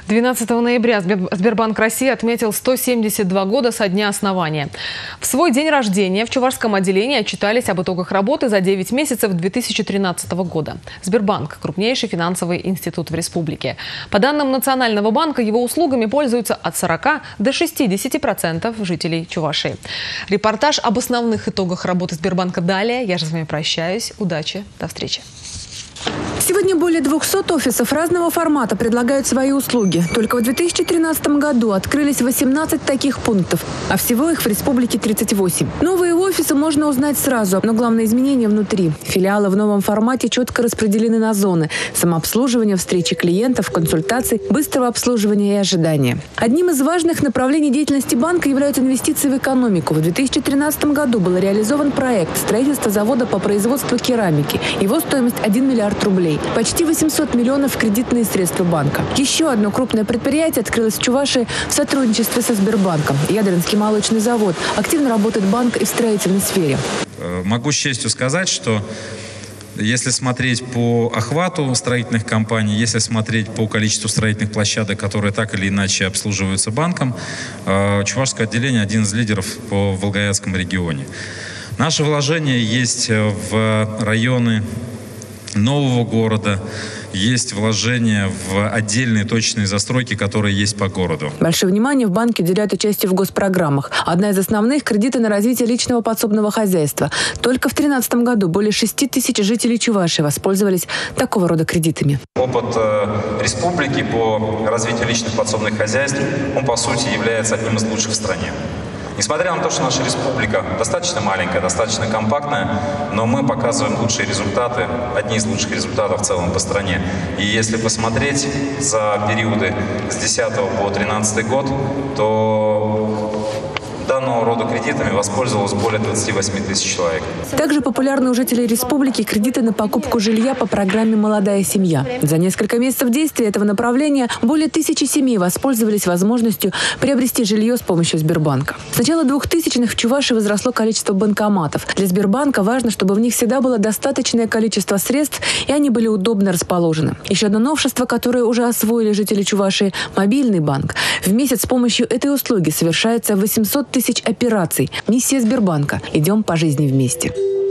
12 ноября Сбербанк России отметил 172 года со дня основания. В свой день рождения в Чувашском отделении отчитались об итогах работы за 9 месяцев 2013 года. Сбербанк – крупнейший финансовый институт в республике. По данным Национального банка, его услугами пользуются от 40 до 60% жителей Чувашии. Репортаж об основных итогах работы Сбербанка далее. Я же с вами прощаюсь. Удачи. До встречи. Сегодня более 200 офисов разного формата предлагают свои услуги. Только в 2013 году открылись 18 таких пунктов, а всего их в республике 38. Новые офисы можно узнать сразу, но главное изменение внутри. Филиалы в новом формате четко распределены на зоны: самообслуживание, встречи клиентов, консультаций, быстрого обслуживания и ожидания. Одним из важных направлений деятельности банка являются инвестиции в экономику. В 2013 году был реализован проект строительства завода по производству керамики. Его стоимость 1 миллиард рублей. Почти 800 миллионов в кредитные средства банка. Еще одно крупное предприятие открылось в Чувашии в сотрудничестве со Сбербанком. Ядринский молочный завод. Активно работает банк и в строительной сфере. Могу с честью сказать, что если смотреть по охвату строительных компаний, если смотреть по количеству строительных площадок, которые так или иначе обслуживаются банком, Чувашское отделение – один из лидеров по Волгоградскому регионе. Наши вложения есть в районы нового города, есть вложения в отдельные точечные застройки, которые есть по городу. Большое внимание в банке уделяют участию в госпрограммах. Одна из основных – кредиты на развитие личного подсобного хозяйства. Только в 2013 году более 6 тысяч жителей Чувашии воспользовались такого рода кредитами. Опыт республики по развитию личных подсобных хозяйств, он по сути является одним из лучших в стране. Несмотря на то, что наша республика достаточно маленькая, достаточно компактная, но мы показываем лучшие результаты, одни из лучших результатов в целом по стране. И если посмотреть за периоды с 2010 по 2013 год, то данного рода кредитами воспользовалось более 28 тысяч человек. Также популярны у жителей республики кредиты на покупку жилья по программе «Молодая семья». За несколько месяцев действия этого направления более 1000 семей воспользовались возможностью приобрести жилье с помощью Сбербанка. С начала 2000-х в Чувашии возросло количество банкоматов. Для Сбербанка важно, чтобы в них всегда было достаточное количество средств и они были удобно расположены. Еще одно новшество, которое уже освоили жители Чувашии – мобильный банк. В месяц с помощью этой услуги совершается 800 тысяч операций. Миссия Сбербанка. Идем по жизни вместе.